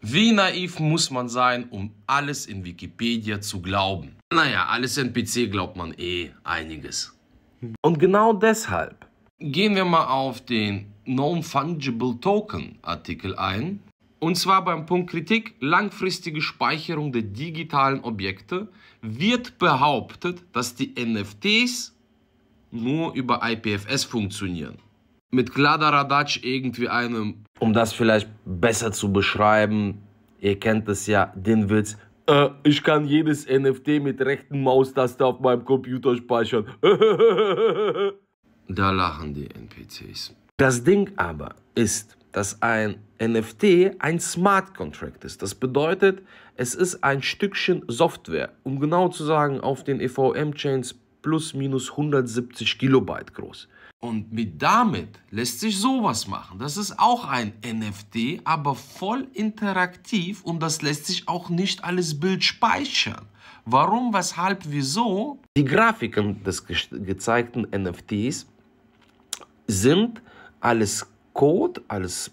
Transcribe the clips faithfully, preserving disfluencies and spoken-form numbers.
Wie naiv muss man sein, um alles in Wikipedia zu glauben? Naja, alles N P C glaubt man eh einiges. Und genau deshalb gehen wir mal auf den Non-Fungible Token Artikel ein. Und zwar beim Punkt Kritik, langfristige Speicherung der digitalen Objekte, wird behauptet, dass die N F Ts nur über I P F S funktionieren. Mit Kladderadatsch irgendwie einem, um das vielleicht besser zu beschreiben, ihr kennt es ja, den Witz, äh, ich kann jedes N F T mit rechten Maustaste auf meinem Computer speichern. Da lachen die N P Cs. Das Ding aber ist, dass ein N F T ein Smart Contract ist. Das bedeutet, es ist ein Stückchen Software, um genau zu sagen, auf den E V M-Chains plus minus hundertsiebzig Kilobyte groß. Und mit damit lässt sich sowas machen. Das ist auch ein N F T, aber voll interaktiv und das lässt sich auch nicht alles Bild speichern. Warum, weshalb, wieso? Die Grafiken des ge gezeigten N F Ts sind alles Code, alles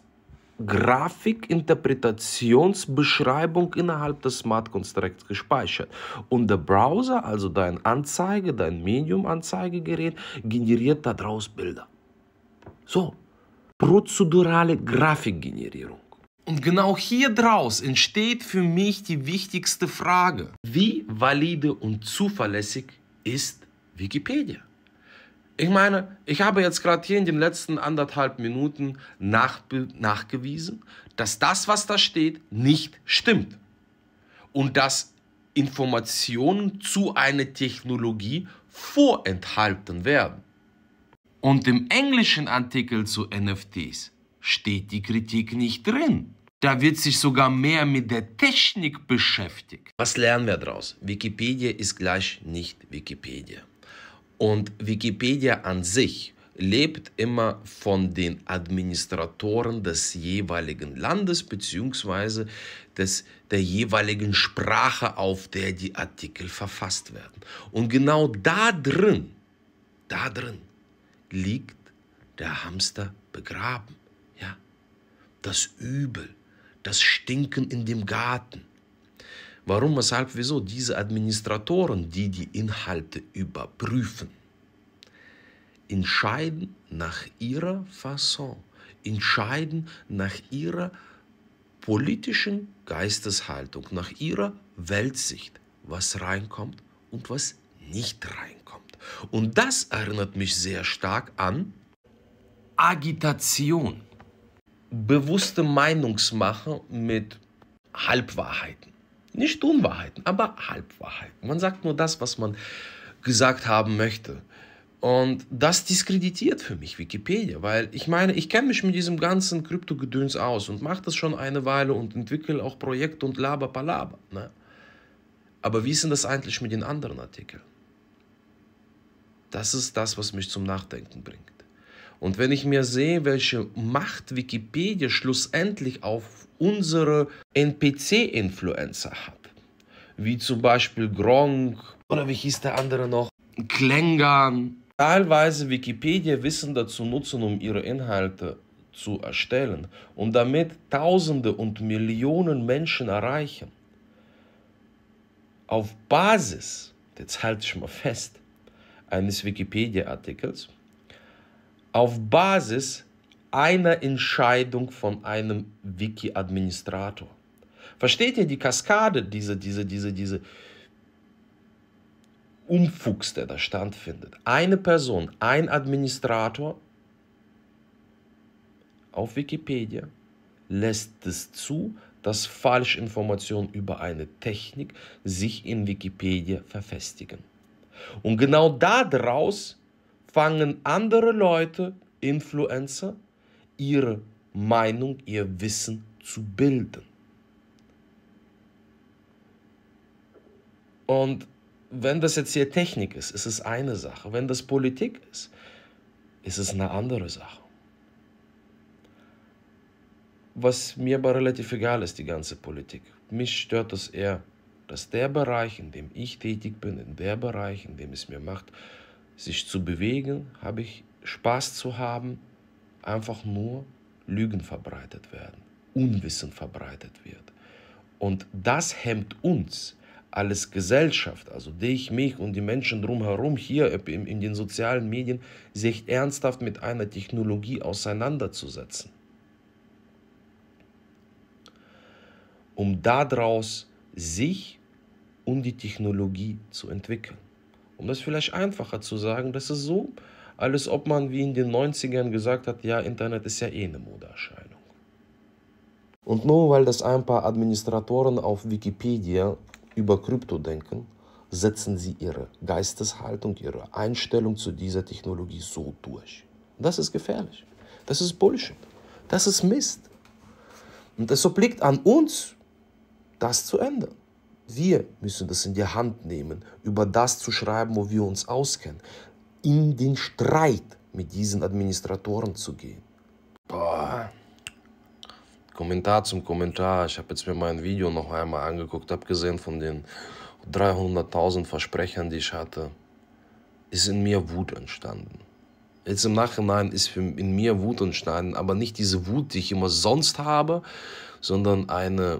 Grafikinterpretationsbeschreibung innerhalb des Smart Contracts gespeichert. Und der Browser, also dein Anzeige, dein Medium-Anzeigegerät, generiert daraus Bilder. So, prozedurale Grafikgenerierung. Und genau hier draus entsteht für mich die wichtigste Frage. Wie valide und zuverlässig ist Wikipedia? Ich meine, ich habe jetzt gerade hier in den letzten anderthalb Minuten nach, nachgewiesen, dass das, was da steht, nicht stimmt. Und dass Informationen zu einer Technologie vorenthalten werden. Und im englischen Artikel zu N F Ts steht die Kritik nicht drin. Da wird sich sogar mehr mit der Technik beschäftigt. Was lernen wir daraus? Wikipedia ist gleich nicht Wikipedia. Und Wikipedia an sich lebt immer von den Administratoren des jeweiligen Landes bzw. des, der jeweiligen Sprache, auf der die Artikel verfasst werden. Und genau da drin, da drin liegt der Hamster begraben. Ja? Das Übel, das Stinken in dem Garten. Warum, weshalb, wieso? Diese Administratoren, die die Inhalte überprüfen, entscheiden nach ihrer Fasson, entscheiden nach ihrer politischen Geisteshaltung, nach ihrer Weltsicht, was reinkommt und was nicht reinkommt. Und das erinnert mich sehr stark an Agitation, bewusste Meinungsmache mit Halbwahrheiten. Nicht Unwahrheiten, aber Halbwahrheiten. Man sagt nur das, was man gesagt haben möchte. Und das diskreditiert für mich Wikipedia, weil ich meine, ich kenne mich mit diesem ganzen Kryptogedöns aus und mache das schon eine Weile und entwickle auch Projekte und laber palaber. Ne? Aber wie ist denn das eigentlich mit den anderen Artikeln? Das ist das, was mich zum Nachdenken bringt. Und wenn ich mir sehe, welche Macht Wikipedia schlussendlich auf unsere N P C-Influencer hat, wie zum Beispiel Gronk oder wie hieß der andere noch, Klängern, teilweise Wikipedia-Wissen dazu nutzen, um ihre Inhalte zu erstellen und damit Tausende und Millionen Menschen erreichen. Auf Basis, jetzt halte ich mal fest, eines Wikipedia-Artikels, auf Basis einer Entscheidung von einem Wiki-Administrator. Versteht ihr die Kaskade, diese, diese, diese, diese Umfuchs, der da stattfindet? Eine Person, ein Administrator auf Wikipedia lässt es zu, dass Falschinformationen über eine Technik sich in Wikipedia verfestigen. Und genau daraus fangen andere Leute, Influencer, ihre Meinung, ihr Wissen zu bilden. Und wenn das jetzt hier Technik ist, ist es eine Sache. Wenn das Politik ist, ist es eine andere Sache. Was mir aber relativ egal ist, die ganze Politik. Mich stört es eher, dass der Bereich, in dem ich tätig bin, in der Bereich, in dem es mir macht, sich zu bewegen, habe ich Spaß zu haben, einfach nur Lügen verbreitet werden, Unwissen verbreitet wird. Und das hemmt uns als Gesellschaft, also dich, mich und die Menschen drumherum hier in, in den sozialen Medien, sich ernsthaft mit einer Technologie auseinanderzusetzen. Um daraus sich und die Technologie zu entwickeln. Um das vielleicht einfacher zu sagen, das ist so, als ob man wie in den neunzigern gesagt hat, ja, Internet ist ja eh eine Modeerscheinung. Und nur weil das ein paar Administratoren auf Wikipedia über Krypto denken, setzen sie ihre Geisteshaltung, ihre Einstellung zu dieser Technologie so durch. Das ist gefährlich. Das ist Bullshit. Das ist Mist. Und es obliegt an uns, das zu ändern. Wir müssen das in die Hand nehmen, über das zu schreiben, wo wir uns auskennen. In den Streit mit diesen Administratoren zu gehen. Boah. Kommentar zum Kommentar. Ich habe jetzt mir mein Video noch einmal angeguckt, abgesehen von den dreihunderttausend Versprechern, die ich hatte, ist in mir Wut entstanden. Jetzt im Nachhinein ist in mir Wut entstanden, aber nicht diese Wut, die ich immer sonst habe, sondern eine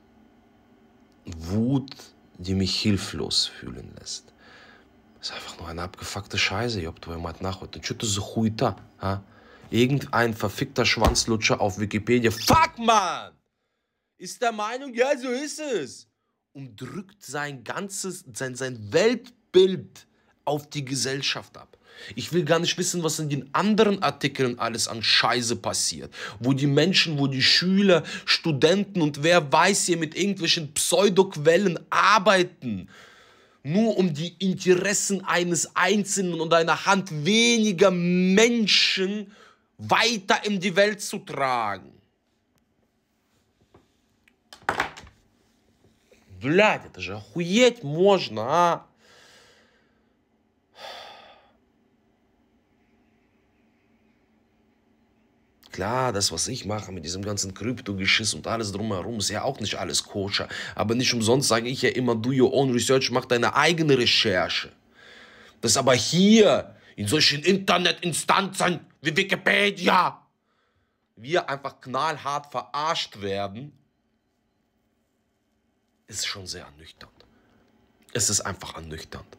Wut, die mich hilflos fühlen lässt. Das ist einfach nur eine abgefuckte Scheiße, ob du jemand nachhört. Что это за хуйта, ha? Irgendein verfickter Schwanzlutscher auf Wikipedia, fuck man, ist der Meinung, ja, so ist es. Und drückt sein ganzes, sein, sein Weltbild auf die Gesellschaft ab. Ich will gar nicht wissen, was in den anderen Artikeln alles an Scheiße passiert. Wo die Menschen, wo die Schüler, Studenten und wer weiß hier mit irgendwelchen Pseudoquellen arbeiten. Nur um die Interessen eines Einzelnen und einer Hand weniger Menschen weiter in die Welt zu tragen. Блядь, это же охуеть можно, а? Klar, das, was ich mache mit diesem ganzen Krypto-Geschiss und alles drumherum, ist ja auch nicht alles koscher. Aber nicht umsonst sage ich ja immer, do your own research, mach deine eigene Recherche. Das aber hier, in solchen Internetinstanzen wie Wikipedia, wir einfach knallhart verarscht werden, ist schon sehr ernüchternd. Es ist einfach ernüchternd.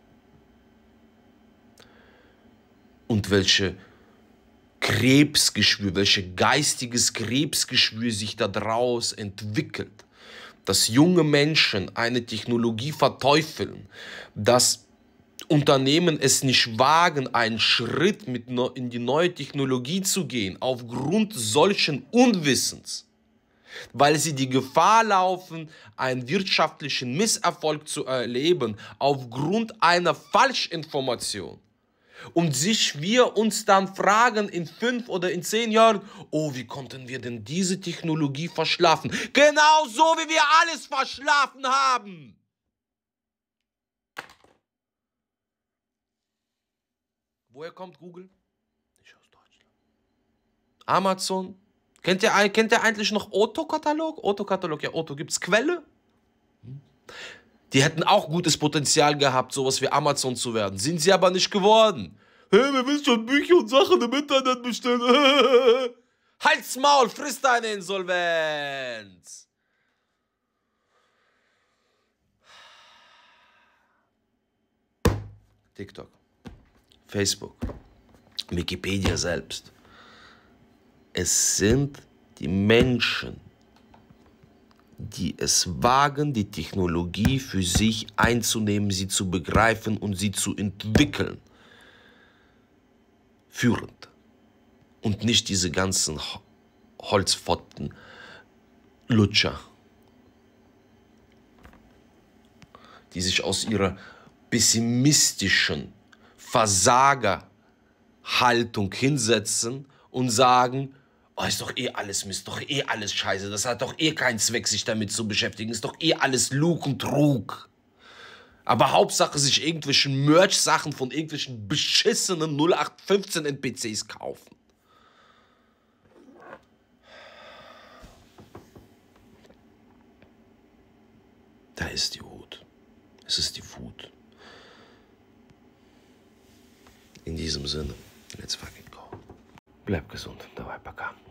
Und welche Krebsgeschwür, welches geistiges Krebsgeschwür sich daraus entwickelt, dass junge Menschen eine Technologie verteufeln, dass Unternehmen es nicht wagen, einen Schritt mit in die neue Technologie zu gehen, aufgrund solchen Unwissens, weil sie die Gefahr laufen, einen wirtschaftlichen Misserfolg zu erleben, aufgrund einer Falschinformation. Und sich wir uns dann fragen in fünf oder in zehn Jahren, oh, wie konnten wir denn diese Technologie verschlafen? Genau so, wie wir alles verschlafen haben. Woher kommt Google? Nicht aus Deutschland. Amazon? Kennt ihr, kennt ihr eigentlich noch Otto-Katalog? Otto-Katalog, ja, Otto, gibt's Quelle? Die hätten auch gutes Potenzial gehabt, sowas wie Amazon zu werden. Sind sie aber nicht geworden. Hey, wir willst schon Bücher und Sachen im Internet bestellen. Halt's Maul, friss deine Insolvenz. TikTok, Facebook, Wikipedia selbst. Es sind die Menschen, die es wagen, die Technologie für sich einzunehmen, sie zu begreifen und sie zu entwickeln, führend. Und nicht diese ganzen Holzpfoten, Lutscher, die sich aus ihrer pessimistischen Versagerhaltung hinsetzen und sagen, oh, ist doch eh alles Mist, doch eh alles Scheiße, das hat doch eh keinen Zweck, sich damit zu beschäftigen, ist doch eh alles Lug und Trug. Aber Hauptsache sich irgendwelchen Merch-Sachen von irgendwelchen beschissenen null acht fünfzehn N P Cs kaufen. Da ist die Wut. Es ist die Wut. In diesem Sinne, let's fucking go. Bleib gesund, давай, пока.